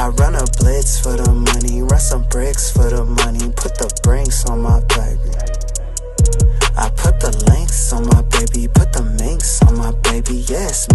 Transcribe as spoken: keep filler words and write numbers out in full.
I run a blitz for the money, run some bricks for the money, put the brinks on my baby. I put the links on my baby, put the minks on my baby, yes,